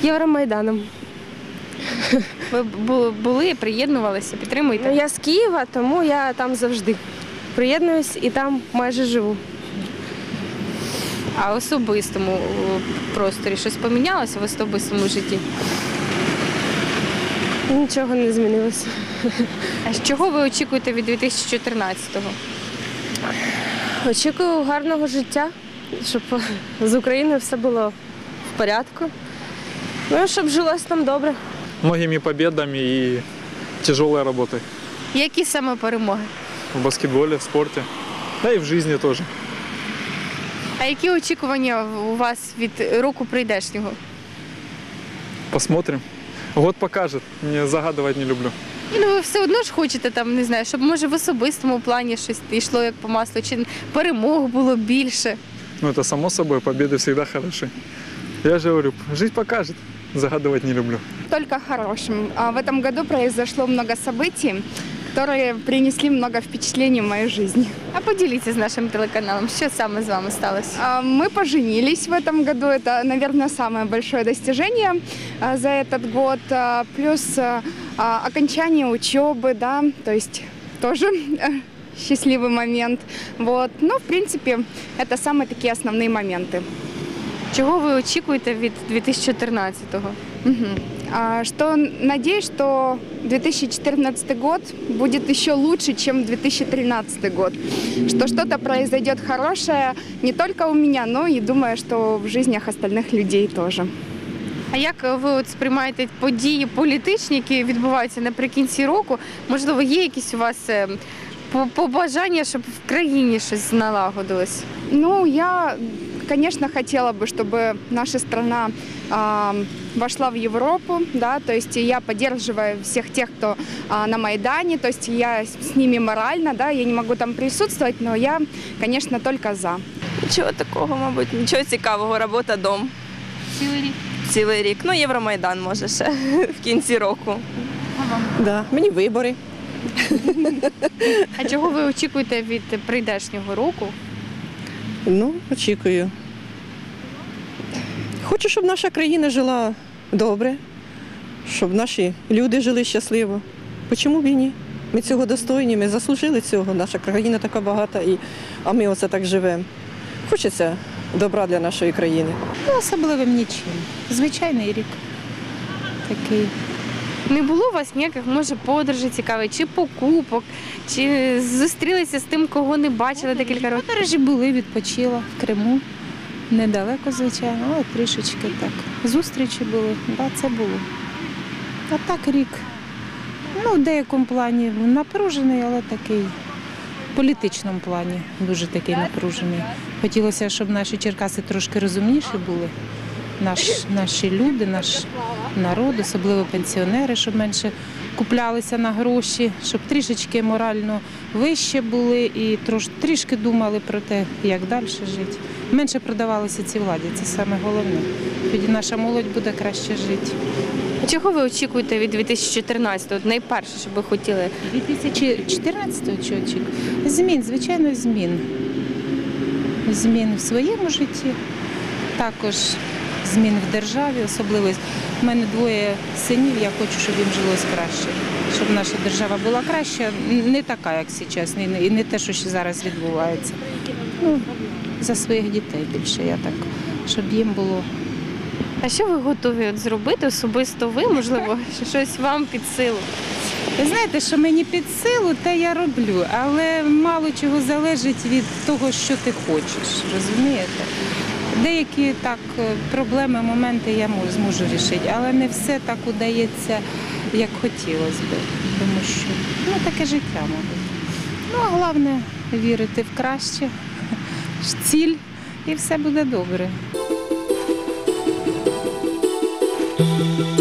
Євромайданом. Ви були, приєднувалися, підтримуєте? Ну, я з Києва, тому я там завжди приєднуюсь і там майже живу. А в особистому просторі щось помінялося в особистому житті? Нічого не змінилося. А чого ви очікуєте від 2014-го? Очікую гарного життя, щоб з Україною все було в порядку. Ну, щоб жилось нам добре. Многими победами и тяжелой работой. Які саме перемоги? В баскетболе, в спорте, да и в жизни тоже. А які очікування у вас від року прийдешнього? Посмотрим. Год покажет. Не загадывать не люблю. Ну, ви все одно ж хочете, там, не знаю, щоб, може, в особистому плані щось йшло як по маслу, чи перемог було більше? Ну, это само собой, победы всегда хороши. Я же говорю, жизнь покажет. Загадывать не люблю. Только хорошим. В этом году произошло много событий, которые принесли много впечатлений в мою жизнь. А поділіться з нашим телеканалом, що саме з вами сталося? Мы поженились в этом году. Это, наверное, самое большое достижение за этот год. Плюс окончание учебы, да, то есть тоже счастливый момент. Вот. Но, в принципе, это самые такие основные моменты. Чого ви очікуєте від 2014-го? Что надеюсь, что 2014 год будет еще лучше, чем 2013 год. Что что-то произойдет хорошее не только у меня, но и думаю, что в жизнях остальных людей тоже. А як ви от сприймаєте події політичні, які відбуваються наприкінці року? Можливо, є якісь у вас побажання, щоб в країні щось налагодилось? Ну, я, конечно, хотела бы, чтобы наша страна вошла в Европу, да, то есть я поддерживаю всех тех, кто на Майдане, то есть я с ними морально, да, я не могу там присутствовать, но я, конечно, только за. Нічого такого, мабуть, нічого цікавого, робота, дом. Цілий рік. Цілий рік. Ну, Євромайдан, може, ще в кінці року. Да, мені вибори. А чого ви очікуєте від прийдешнього року? Ну, очікую. Хочу, щоб наша країна жила добре, щоб наші люди жили щасливо. Чому б і ні? Ми цього достойні, ми заслужили цього. Наша країна така багата, а ми оце так живемо. Хочеться добра для нашої країни. Ну, особливим нічим. Звичайний рік такий. Не було у вас ніяких, може, подорожей цікавих, чи покупок, чи зустрілися з тим, кого не бачили декілька років? Подорожі були, відпочила в Криму. Недалеко, звичайно, але трішечки так. Зустрічі були, да, це було. А так рік, ну, в деякому плані напружений, але такий, в політичному плані дуже такий напружений. Хотілося, щоб наші черкаси трошки розумніші були. Наші люди, наш народ, особливо пенсіонери, щоб менше куплялися на гроші, щоб трішечки морально вище були і трішки думали про те, як далі жити. Менше продавалися ці владі, це саме головне. Тоді наша молодь буде краще жити. Чого ви очікуєте від 2014-го? Найперше, що ви хотіли? 2014-го чого очікую? Змін, звичайно, змін. Змін в своєму житті, також змін в державі, особливо. У мене двоє синів, я хочу, щоб їм жилось краще, щоб наша держава була краща, не така, як зараз, і не те, що зараз відбувається. Ну, за своїх дітей більше, я так, щоб їм було. А що ви готові зробити особисто ви, можливо, щось вам під силу? Ви знаєте, що мені під силу, те я роблю, але мало чого залежить від того, що ти хочеш, розумієте? Деякі так проблеми, моменти я зможу вирішити, але не все так удається, як хотілося б, тому що таке життя, мабуть. Ну, а головне вірити в краще, ціль, і все буде добре.